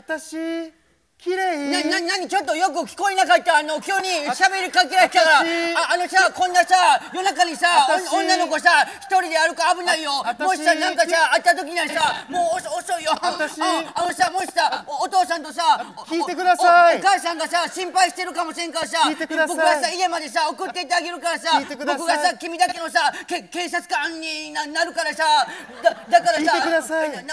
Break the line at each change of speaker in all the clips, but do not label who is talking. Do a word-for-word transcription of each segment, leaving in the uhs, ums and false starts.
私綺麗。
な、な、なにちょっとよく聞こえなかった。あの、急に喋りかけられたから。あ、あのさ、こんなさ、夜中にさ、女の子さ、一人で歩く危ないよ。もしさ、なんかさ、会った時にはさ、もう遅いよ。
私
あのさ、もしさ、お父さんとさ、
聞いてください。
お母さんがさ、心配してるかもしれんからさ、僕がさ、家までさ、送っていってあげるからさ、僕がさ、君だけのさ、警察官になるからさ、だからさ、
聞いてください。
うん、うん。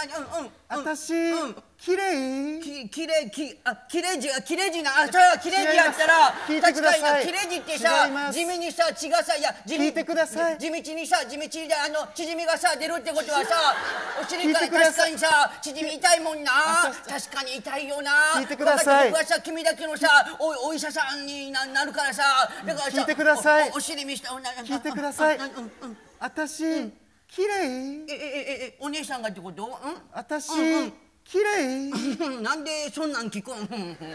私、綺麗。
き、きれい、き、あ、きれいじ、きれいじな、あ、それはきれいじやったら、確かにな、きれいじってさ、地味にさ、血がさ、いや、
聞いてください。
地道にさ、地道で、あの、縮みがさ、出るってことはさ、お尻から確かにさ、縮み痛いもんな。確かに痛いよな。
聞いてください。
僕はさ、君だけのさ、お、お医者さんになるからさ、だからさ、
聞いてください。
お尻見した、
聞いてください。私、綺麗。
え、え、え、え、お姉さんがってこと？うん？
私、綺麗。
なんでそんなん聞くん？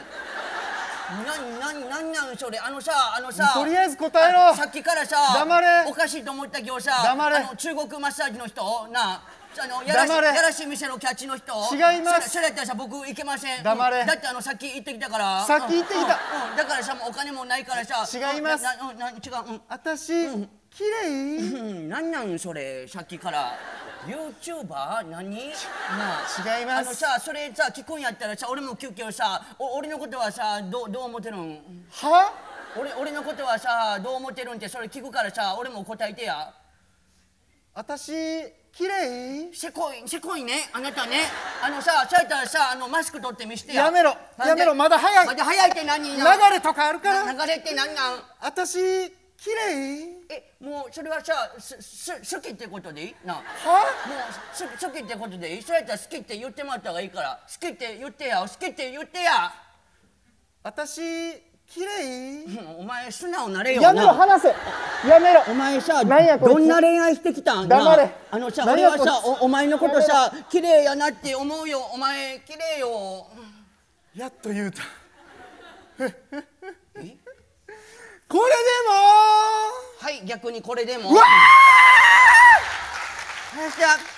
な、な、なんなんそれ。あのさ、あのさ、
とりあえず答えろ。
さっきからさ、
黙れ。
おかしいと思ったけどさ、
黙れ。
あの中国マッサージの人なあ、あのやらしやらしい店のキャッチの人。
違います。
それやったらさ、僕行けません。
黙れ。
だってあのさっき行ってきたから。
さっき行ってきた。
だからさ、もうお金もないからさ。
違います。
な、な、違う。
私、綺麗。
なんなんそれ、さっきから。ユーチューバー？何？な
あ、違います。
あのさ、それさ、聞くんやったらさ、俺も聞くけどさ、お俺のことはさ、どう、どう思ってるん？
は？
俺、俺のことはさ、どう思ってるんってそれ聞くからさ、俺も答えてや。
私、綺麗？
せこい、せこいね、あなたね。あのさ、そうやったらさ、あの、マスク取って見してや。
やめろ、やめろ、まだ早い。
まだ早いって何？流
れとかあるから。
流れって何なん？
私、綺麗？
え、もうそれはさ、す、す、好きってことでいいな。は？もう、す、好きってことでいい？そうやったら好きって言ってもらった方がいいから。好きって言ってや、好きって言ってや。
私、綺麗？
お前素直なれよ。
やめろ、話せ。やめろ。
お前さ、どんな恋愛してきたん？
黙れ。
あのさ、俺はさ、お、お前のことさ、綺麗やなって思うよ。お前、綺麗よ。
やっと言うた。
え？
これでも
はい、逆にこれでも。
うわー！
よっしゃ。